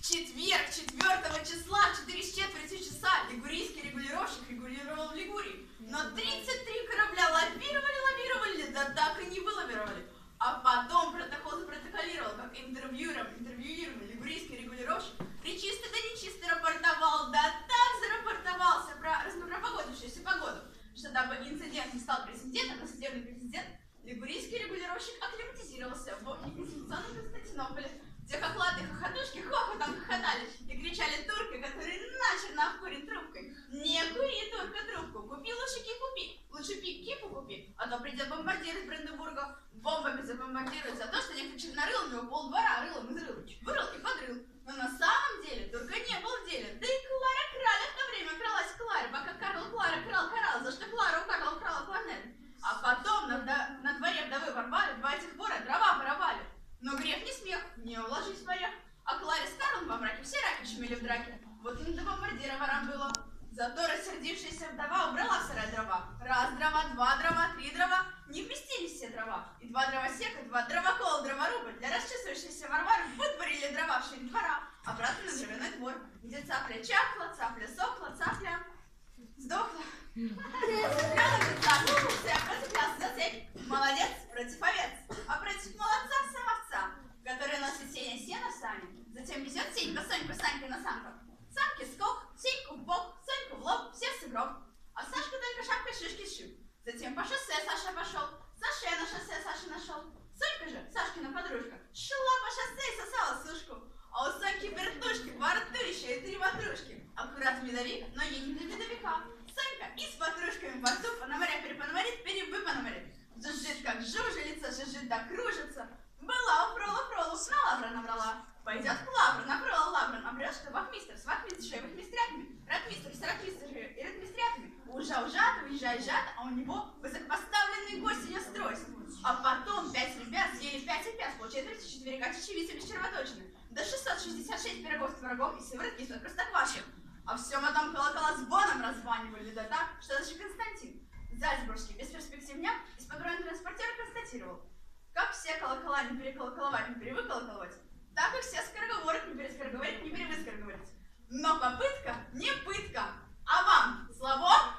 четверг, 4 числа, 4 часа, лигурийский регулировщик регулировал в Лигурии. Но 33 корабля лавировали, да так и не вылавировали. А потом протокол запротоколировал, как интервьюируемый лигурийский регулировщик причисто да нечисто рапортовал, да так зарапортовался про разнопропогодившуюся погоду, что дабы инцидент не стал прецедентом, а судебный прецедент, лигурийский регулировщик акклиматизировался в неконституционном Константинополе, где хохлатые хохотушки хохотом хохотали и кричали турки, которые начерно обкурен трубкой: «Не кури, турка, трубку, купи лучше кипу купи, а то придет бомбардир из Бранденбурга, бомбами забомбардирует за то, что некто чернорыл у него полдвора рылом изрыл, вырыл и подрыл». Но на самом деле турка не был в деле, да и Клара Краля в то время кралась к Кларе, пока Карл Клара крал, за что Клара у Карла украла кларнет. А потом на дворе вдовы Варвары два этих вора дрова воровали. Но грех не смех, не уложись в морях. А Кларе с Карлом во мраке все раки шумели в драке. Вот и не до бомбардира ворам было. Зато рассердившаяся вдова убрала в сарай дрова. Раз дрова, два дрова, три дрова. Не вместились все дрова. И два дровосека, два дровокола, дроворубы для расчесывающейся Варвары выдворили дрова в шире двора, обратно на дровяной двор, где цапля чахла, цапля сохла, цапля сдохла. Процеплялся за цепь. Молодец против овец, а против молодца сам овца, который носит сено в сане, затем везет Сенька, Соньку, Санька на санках. Самки скок, Сеньку в бок, Соньку в лоб, все в сугроб. А Сашка только шапкой шишки сшиб. Затем по шоссе Саша пошел, Саше на шоссе Саша нашел. Сонька же, Сашкина подружка, шла по шоссе и сосала сушку. А у Соньки вертушки, во рту еще и 3 ватрушки. Аккурат медовик, но ей не для медовика. Сонька и с ватрушками во рту пономарит, перебы. Жужжит, как жужелица, жужжит, да кружится. Была у фрола, на лавра набрала. Пойдет к лавру, накрыла лавру, обрет, что вахмистр с вахмистршей, вахмистрятами, ратмистр с ратмистршей и ратмистрятами. Ужат, уезжает, а у него высокопоставленный гость ее стройств. А потом 5 ребят съели 5 и 5, получая 34 чечевицы без червоточины, до 666 пирогов с творогом и сыворотки из простоквашек. А всем этом колокола звоном раззванивали, да так, что даже Константин, зальцбургский бесперспективняк, из-под транспортера констатировал: как все колокола не переколоколовать, не перевыколоколовать, так и все скороговорок не перескороговорить, не перевыскороговорить. Но попытка не пытка. А вам слабо?